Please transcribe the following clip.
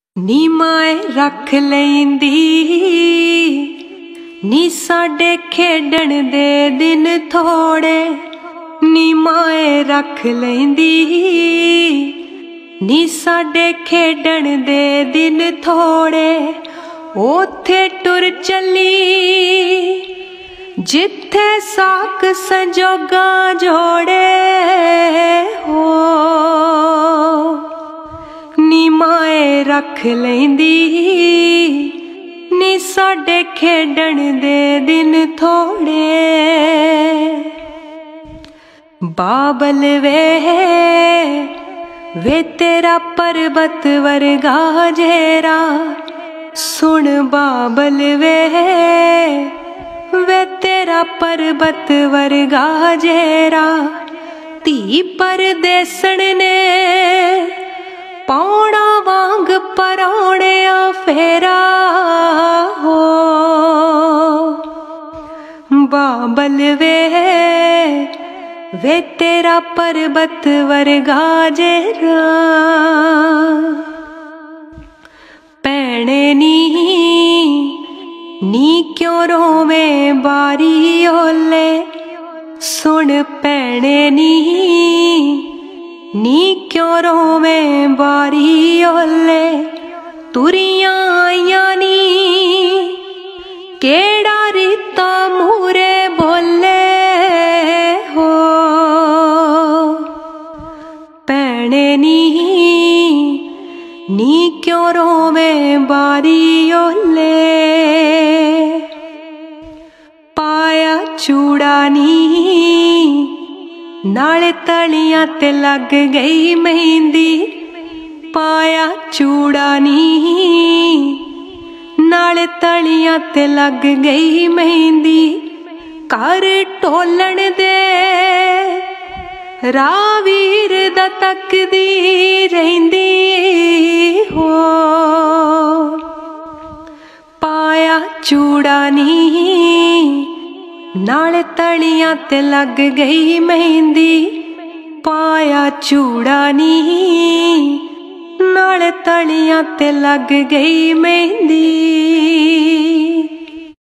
नी माए रख लैंदी नी साडे खेडण दे दिन थोड़े। नी माए रख लैंदी नी साडे खेडण दे दिन थोड़े। ओथे टुर चली जिथे साक संजोगा जोड़े हो। नी माए रख लैंदी नी साडे खेडण दे दिन थोड़े। बाबल वे तेरा पर्वत वर्गा जेरा। सुन बाबल वे तेरा पर्वत वर्गा जेरा। धी परदेसण ने पौड़ा वांग परौणिया फेरा हो। बाबल वे तेरा पर्वत वर्गा जेरा। भैणे नी क्यों रोवे बारी ओले। सुन भैणे नी क्यों रोवे बारी ओले। तुरियां आइयां नी केड़ा रीता मूरे बोले हो। भैणे नी क्यों रोवे बारी ओले। पाया चूड़ा नी नाले तलियां ते लग गई मेहंदी। पाया चूड़ा नी नाले तलियां ते लग गई मेहंदी। कर ढोलण दे रावीर दा तकदी रहिंदी हो। पाया चूड़ा नी नाले तलियां ते लग गई मेहंदी। पाया चूड़ा नी नाले तलियां ते लग गई मेहंदी।